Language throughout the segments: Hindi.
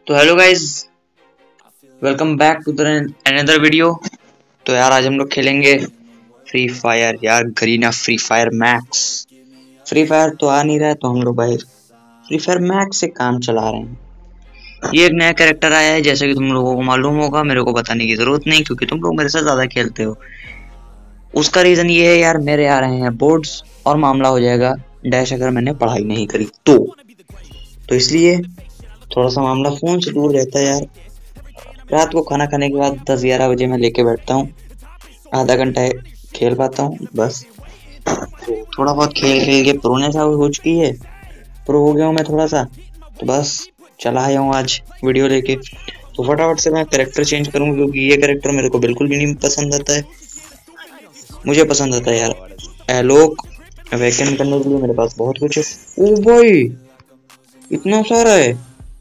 तो hello guys, welcome back to the another video. तो यार आज हम लोग खेलेंगे फ्री फायर। यार Garena free fire max. Free fire तो आ नहीं रहा है तो हम लोग भाई फ्री फायर मैक्स से काम चला रहे हैं। ये एक नया कैरेक्टर आया है, जैसे कि तुम लोगों को मालूम होगा, मेरे को बताने की जरूरत नहीं क्योंकि तुम लोग मेरे साथ ज्यादा खेलते हो। उसका रीजन ये है यार, मेरे आ रहे हैं बोर्ड्स और मामला हो जाएगा डैश अगर मैंने पढ़ाई नहीं करी तो इसलिए थोड़ा सा मामला फोन से दूर रहता है यार। रात को खाना खाने के बाद 10-11 बजे मैं लेके बैठता हूँ, आधा घंटा खेल पाता हूँ बस। तो थोड़ा बहुत खेल खेल के प्रोने सा हो चुकी है, प्रो हो गया हूँ मैं थोड़ा सा, तो बस चला आया हूँ आज वीडियो लेके। तो फटाफट से मैं कैरेक्टर चेंज करूँ क्योंकि ये कैरेक्टर मेरे को बिल्कुल भी नहीं पसंद आता है। मुझे पसंद आता है यार एलोक। अवेकन करने के लिए मेरे पास बहुत कुछ है। ओ भाई इतना सारा है,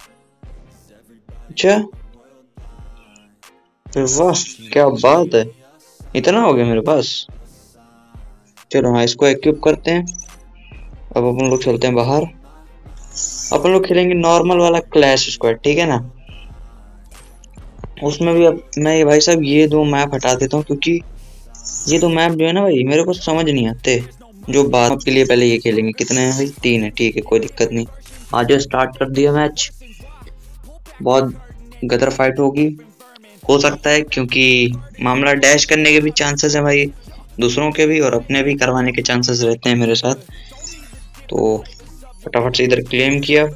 अच्छा वाह क्या बात है, इतना हो गया मेरे पास। चलो हाँ, इसको इक्विप करते हैं। अब अपन लोग चलते हैं बाहर। अपन लोग खेलेंगे नॉर्मल वाला क्लैश स्क्वाड, ठीक है ना। उसमें भी अब मैं ये भाई साहब ये दो मैप हटा देता हूँ क्योंकि ये दो मैप जो है ना भाई मेरे को समझ नहीं आते। जो बात के लिए पहले ये खेलेंगे। कितने हैं भाई? 3 है, ठीक है कोई दिक्कत नहीं। आज स्टार्ट कर दिया मैच। बहुत गदर फाइट होगी हो सकता है क्योंकि मामला डैश करने के भी चांसेस है भाई, दूसरों के भी और अपने भी करवाने के चांसेस रहते हैं मेरे साथ। तो फटाफट से इधर क्लेम किया।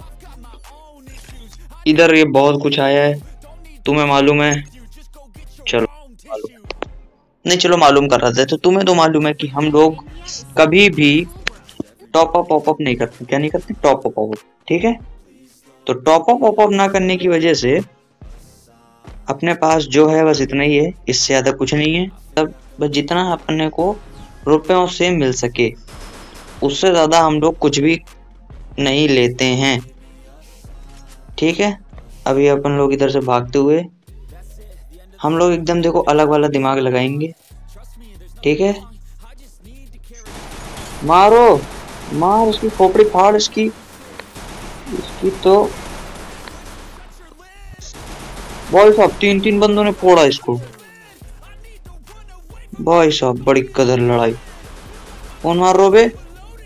इधर ये बहुत कुछ आया है, तुम्हें मालूम है? चलो मालूम नहीं, चलो मालूम कर रहे थे। तो तुम्हें तो मालूम है कि हम लोग कभी भी टॉप अप ऑप अप नहीं करते। क्या नहीं करते? टॉप अप ऑप, ठीक है। तो टॉप अप ऑप अप ना करने की वजह से अपने पास जो है बस इतना ही है, इससे ज्यादा कुछ नहीं है। तब बस जितना अपने को रुपयों से मिल सके उससे ज्यादा हम लोग कुछ भी नहीं लेते हैं, ठीक है। अभी अपन लोग इधर से भागते हुए हम लोग एकदम देखो अलग वाला दिमाग लगाएंगे, ठीक है। मारो, मार इसकी खोपड़ी फाड़ इसकी इसकी तो भाई साहब 3-3 बंदों ने फोड़ा इसको। भाई साहब बड़ी कदर लड़ाई। कौन मार रहे हो बे?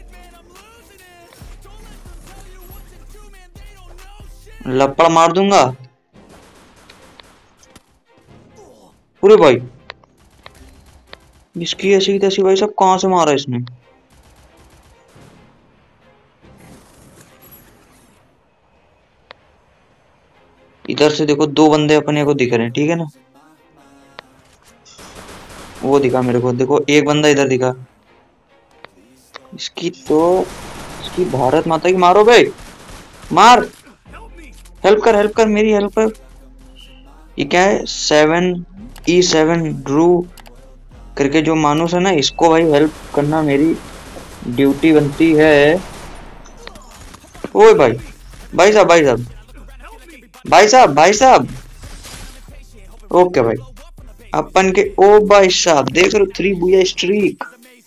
लपड़ मार दूंगा पूरे भाई। इसकी ऐसी तैसी भाई साहब कहां से मारा इसने? इधर से देखो दो बंदे अपने को दिख रहे हैं, ठीक है ना। वो दिखा मेरे को, देखो एक बंदा इधर दिखा। इसकी तो इसकी भारत माता की मारो बे, मार। हेल्प कर मेरी हेल्प कर। ये क्या है? 7E7 ड्रू करके जो मानुस है ना, इसको भाई हेल्प करना मेरी ड्यूटी बनती है। ओए भाई, भाई साहब भाई साहब भाई साहब भाई साहब। ओके भाई अपन के। ओ भाई साहब देख रहे हो 3 बुया स्ट्रीक,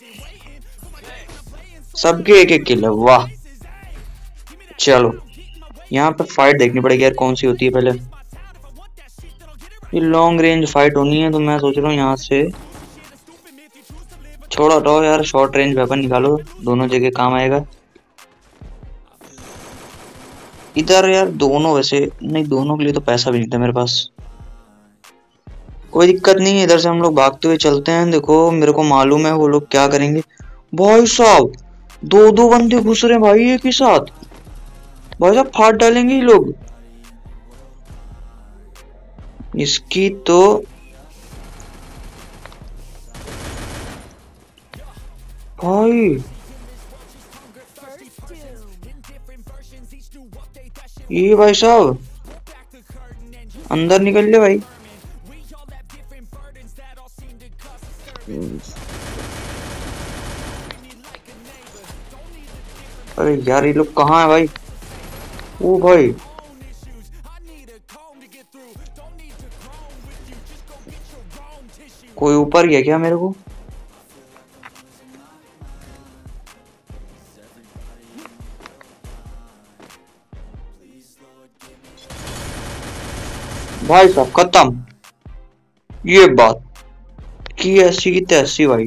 सबके एक एक किल है, वाह। चलो यहाँ पे फाइट देखनी पड़ेगी यार, कौन सी होती है पहले। ये लॉन्ग रेंज फाइट होनी है तो मैं सोच रहा हूँ यहाँ से छोड़ो हटाओ यार, शॉर्ट रेंज वेपन निकालो, दोनों जगह काम आएगा। इधर यार दोनों वैसे नहीं, दोनों के लिए तो पैसा भी नहीं था मेरे पास। कोई दिक्कत नहीं है, इधर से हम लोग भागते हुए चलते हैं। देखो मेरे को मालूम है वो लोग क्या करेंगे। भाई साहब 2-2 बंदे घुस रहे हैं भाई एक ही साथ। भाई साहब फाड़ डालेंगे ये लोग इसकी तो। भाई ये भाई साहब अंदर निकल ले भाई। अरे यार ये लोग कहाँ है भाई? ओ भाई कोई ऊपर गया क्या मेरे को? भाई साहब खत्म। ये बात की ऐसी की तैसी भाई,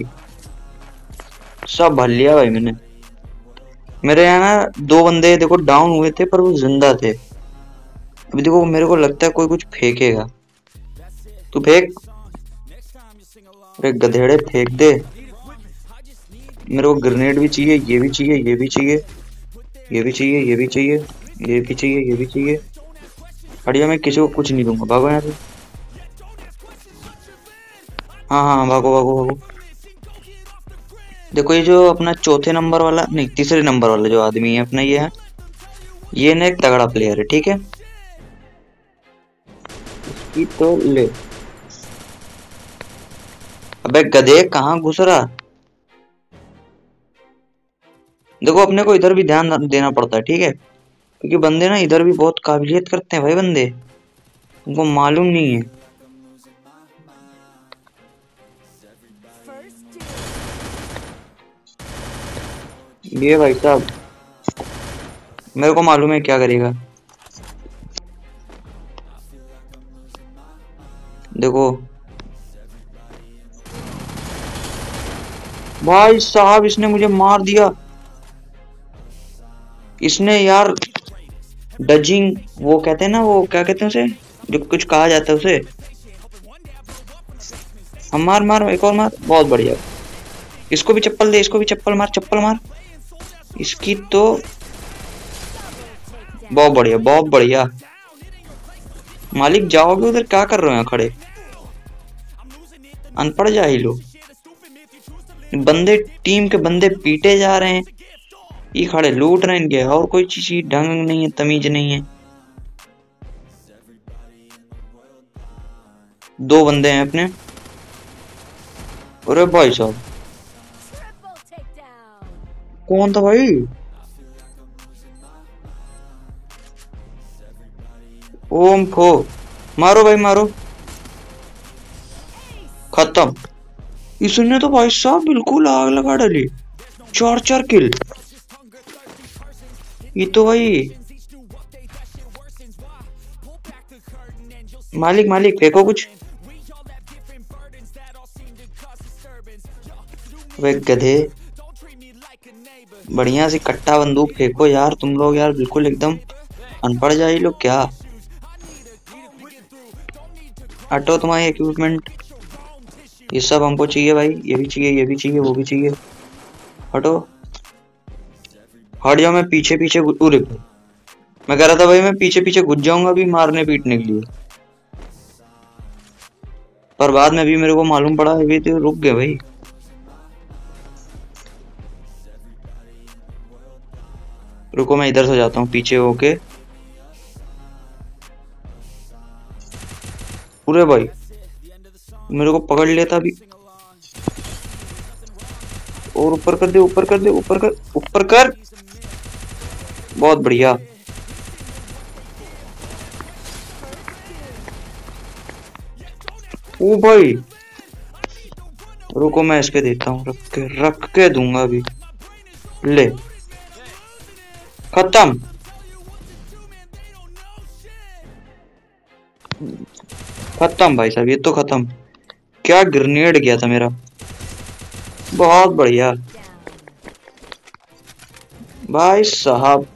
सब भर लिया भाई मैंने। मेरे यहाँ ना 2 बंदे देखो डाउन हुए थे पर वो जिंदा थे। अभी देखो मेरे को लगता है कोई कुछ फेंकेगा। तू फेंक। अरे गधेड़े फेंक दे। मेरे को ग्रेनेड भी चाहिए, ये भी चाहिए, ये भी चाहिए, ये भी चाहिए, ये भी चाहिए, ये भी चाहिए, ये भी चाहिए। बढ़िया, मैं किसी को कुछ नहीं दूंगा। भागो यहाँ से। हाँ हाँ भागो भागो भागो। देखो ये जो अपना चौथे नंबर वाला नहीं तीसरे नंबर वाला जो आदमी है अपना ये है, ये ना एक तगड़ा प्लेयर है, ठीक है। इसकी तो ले। अबे गधे कहाँ घुस रहा। देखो अपने को इधर भी ध्यान देना पड़ता है, ठीक है, क्योंकि बंदे ना इधर भी बहुत काबिलियत करते हैं भाई बंदे, उनको मालूम नहीं है। ये भाई साहब मेरे को मालूम है क्या करेगा। देखो भाई साहब इसने मुझे मार दिया। इसने यार डजिंग, वो कहते हैं ना, वो क्या कहते हैं उसे, जो कुछ कहा जाता है उसे। हम मार मार, एक और मार, बहुत बढ़िया। इसको भी चप्पल दे, इसको भी चप्पल मार, चप्पल मार इसकी तो। बहुत बढ़िया, बहुत बढ़िया। मालिक जाओगे उधर, क्या कर रहे हो यहाँ खड़े, अनपढ़ जाहिल हो। बंदे टीम के बंदे पीटे जा रहे हैं, ये खड़े लूट रहे हैं इनके, और कोई चीज ढंग नहीं है, तमीज नहीं है। 2 बंदे हैं अपने। अरे भाई साहब कौन था भाई। ओम खो, मारो भाई मारो। खत्म। इसने तो भाई साहब बिल्कुल आग लगा डाली। 4 किल। ये तो भाई मालिक मालिक फेंको कुछ। वे गधे, बढ़िया सी कट्टा बंदूक फेंको यार तुम लोग, यार बिल्कुल एकदम अनपढ़ जाए लोग क्या। हटो तुम्हारी इक्विपमेंट, ये सब हमको चाहिए भाई, ये भी चाहिए, ये भी चाहिए, वो भी चाहिए। हटो, हट जाओ। मैं पीछे पीछे मैं कह रहा था भाई मैं पीछे पीछे घुस जाऊंगा भी मारने पीटने के लिए, पर बाद में भी मेरे को मालूम पड़ा अभी तो रुक गए भाई। रुको मैं इधर से जाता हूँ पीछे होके। पूरे भाई मेरे को पकड़ लेता अभी, और ऊपर कर दे, ऊपर कर दे, ऊपर कर, ऊपर कर। बहुत बढ़िया। ओ भाई रुको मैं इसके देता हूँ, रख के दूंगा अभी। ले खत्म। खत्म भाई साहब, ये तो खत्म। क्या ग्रेनेड गया था मेरा, बहुत बढ़िया भाई साहब।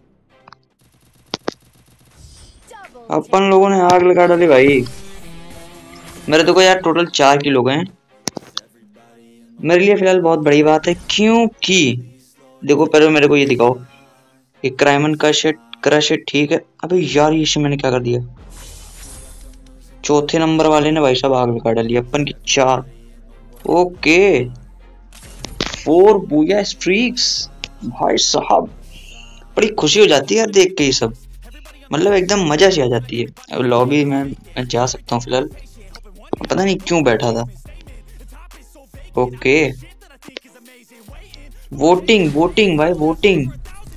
अपन लोगों ने आग लगा डाली भाई। मेरे देखो यार टोटल 4 किल हो गए हैं, मेरे लिए फिलहाल बहुत बड़ी बात है, क्योंकि देखो पहले मेरे को ये दिखाओ, एक क्राइमन का क्रश है, ठीक है। अबे यार ये मैंने क्या कर दिया। चौथे नंबर वाले ने भाई साहब आग लगा डाली अपन की 4। ओके 4 बूया स्ट्रीक्स भाई साहब। बड़ी खुशी हो जाती है यार देख के ये सब, मतलब एकदम मजा सी आ जाती है। अब लॉबी में मैं जा सकता हूँ फिलहाल, पता नहीं क्यों बैठा था। ओके वोटिंग वोटिंग भाई वोटिंग।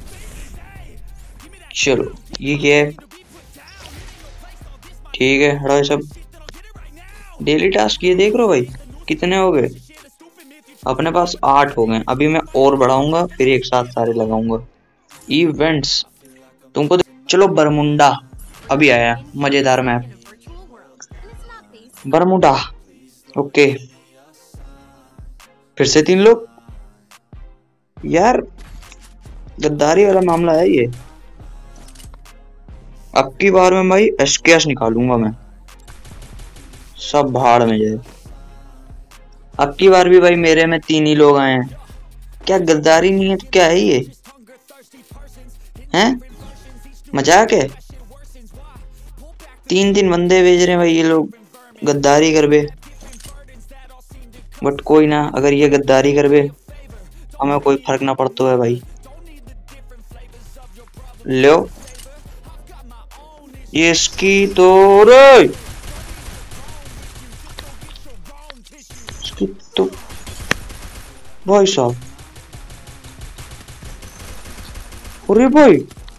चलो ये क्या है, ठीक है हटाओ ये सब। डेली टास्क ये देख रहे हो भाई कितने हो गए, अपने पास 8 हो गए। अभी मैं और बढ़ाऊंगा फिर एक साथ सारे लगाऊंगा। इवेंट्स तुमको चलो बरमुंडा अभी आया, मजेदार मैप। बरमुडा। ओके, फिर से 3 लोग। यार गद्दारी वाला मामला है ये। अब की बार में भाई एसकेएस निकालूंगा मैं, सब भाड़ में जाए। अब की बार भी भाई मेरे में 3 ही लोग आए हैं। क्या गद्दारी नहीं है तो क्या है ये? हैं, मजाक है? 3 बंदे भेज रहे हैं भाई ये लोग गद्दारी करबे। बट कोई ना, अगर ये गद्दारी करबे हमें कोई फर्क ना पड़ता है भाई। लो ये इसकी तो रे, इसकी तो भाई साहब। अरे भाई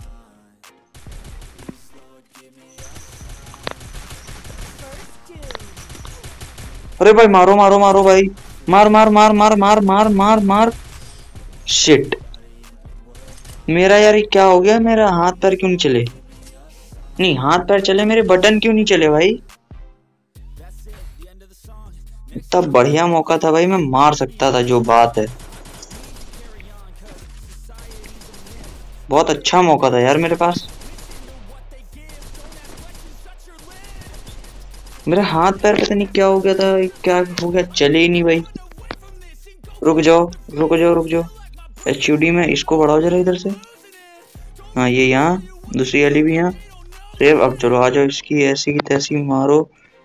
अरे भाई मारो मारो मारो भाई, मार मार मार मार मार मार मार मार। शिट, मेरा यार ये क्या हो गया? मेरा हाथ पैर क्यों नहीं चले? नहीं हाथ पैर चले, मेरे बटन क्यों नहीं चले भाई? इतना बढ़िया मौका था भाई, मैं मार सकता था, जो बात है। बहुत अच्छा मौका था यार मेरे पास। मेरे हाथ पैर पता नहीं क्या हो गया था, क्या हो गया, चले ही नहीं भाई। रुक जाओ रुक जाओ रुक जाओ। एचयूडी में इसको बढ़ाओ जरा इधर से। हाँ ये यहाँ, दूसरी वाली भी यहाँ सेव। अब चलो आ जाओ, इसकी ऐसी की तैसी मारो।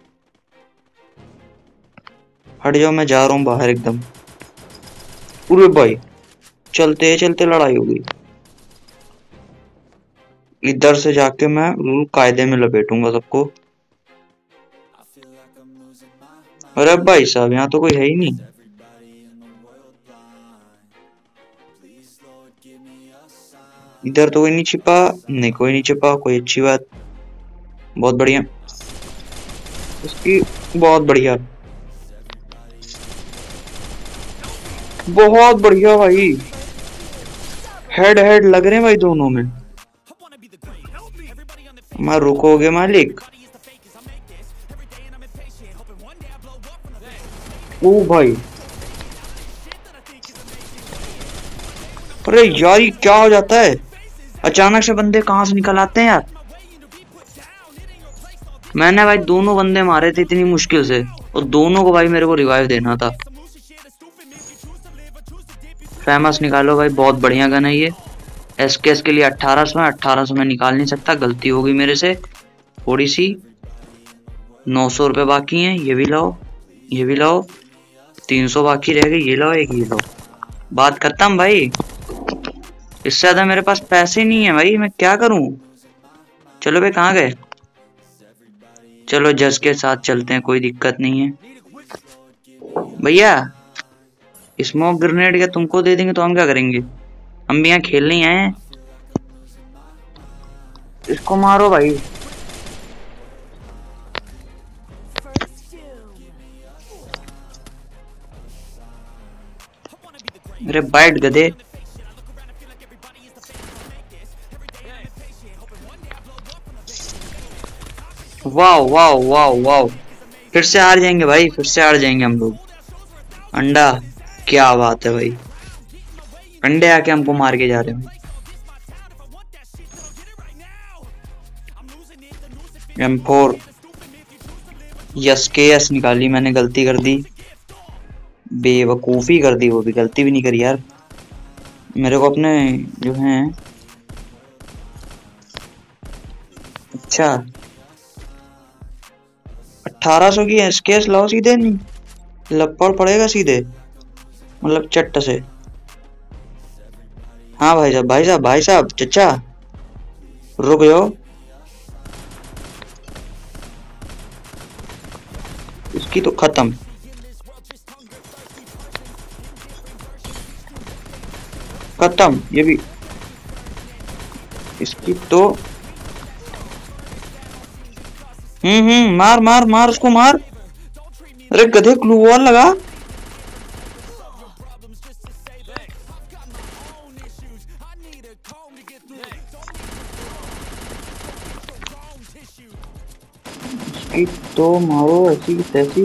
हट जाओ, मैं जा रहा हूँ बाहर एकदम। अरे भाई चलते चलते लड़ाई हो गई। इधर से जाके मैं कायदे में लपेटूंगा सबको। अरे भाई साहब यहाँ तो कोई है ही नहीं। इधर तो कोई नहीं छिपा, नहीं कोई नहीं छिपा, कोई अच्छी बात। बहुत बढ़िया, इसकी बहुत बढ़िया, बहुत बढ़िया भाई। हेड हेड लग रहे हैं भाई दोनों में। मैं रुकोगे मालिक? ओ भाई, अरे यार ये क्या हो जाता है? अचानक से बंदे कहां से निकल आते हैं यार। मैंने भाई दोनों बंदे मारे थे इतनी मुश्किल से, और दोनों को भाई मेरे को रिवाइव देना था। फेमस निकालो भाई, बहुत बढ़िया गन है ये। एसकेएस के लिए 1800 है, 1800 में निकाल नहीं सकता, गलती हो गई मेरे से थोड़ी सी। 900 रुपये बाकी हैं, ये भी लाओ, ये भी लाओ। 300 बाकी रह गए, ये लाओ एक, ये लो। बात करता हूँ भाई, इससे ज्यादा मेरे पास पैसे नहीं है भाई, मैं क्या करूं। चलो भाई कहाँ गए? चलो जज के साथ चलते हैं, कोई दिक्कत नहीं है। भैया स्मोक ग्रेनेड क्या तुमको दे देंगे तो हम क्या करेंगे? हम भी यहाँ खेलने ही आए हैं। इसको मारो भाई। मेरे बाइट गधे। वाओ वाओ वाओ वाओ, फिर से हार जाएंगे भाई, फिर से हार जाएंगे हम लोग। अंडा, क्या बात है भाई, अंडे आके हमको मार के जा रहे हैं। M4 एसकेएस निकाली मैंने, गलती कर दी, बेवकूफी कर दी, वो भी गलती भी नहीं करी यार। मेरे को अपने जो हैं, अच्छा 1800 की एसकेएस लाओ सीधे, नहीं लपड़ पड़ेगा सीधे, मतलब चट्ट से। हाँ भाई साहब भाई साहब भाई साहब, चचा रुक जाओ। इसकी तो खत्म। खत्म ये भी, इसकी तो मार मार मार उसको मार। अरे गधे क्लू वॉल लगा। कि तो मारो ऐसी की तैसी।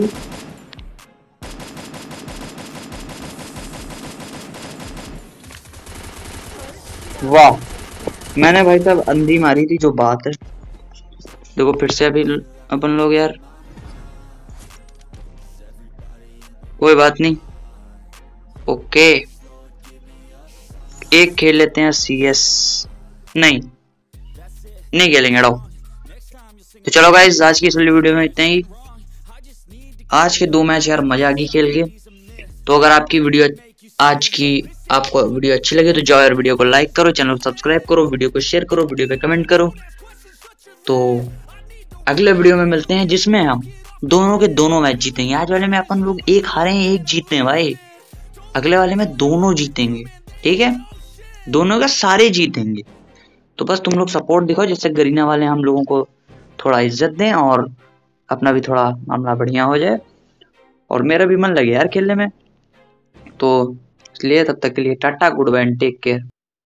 वाह, मैंने भाई साहब अंधी मारी थी, जो बात है। देखो फिर से अभी अपन लोग यार, कोई बात नहीं। ओके, एक खेल लेते हैं सीएस। नहीं, नहीं खेलेंगे डाउ। तो चलो गाइस, आज की इस वीडियो में इतना ही। आज के 2 मैच यार मजा आ गई खेल के। तो अगर आपकी वीडियो आज की आपको वीडियो अच्छी लगे तो जाओ यार, वीडियो को लाइक करो, चैनल को सब्सक्राइब करो, वीडियो को शेयर करो, वीडियो पे कमेंट करो। तो अगले वीडियो में मिलते हैं, जिसमें हम दोनों के दोनों मैच जीतेंगे। आज वाले में अपन लोग एक हारे हैं, एक जीते हैं भाई। अगले वाले में दोनों जीतेंगे, ठीक है, दोनों का सारे जीतेंगे। तो बस तुम लोग सपोर्ट दिखाओ, जिससे गरीना वाले हम लोगों को थोड़ा इज्जत दें और अपना भी थोड़ा मामला बढ़िया हो जाए, और मेरा भी मन लगे यार खेलने में। तो इसलिए तब तक के लिए tata, goodbye and take care.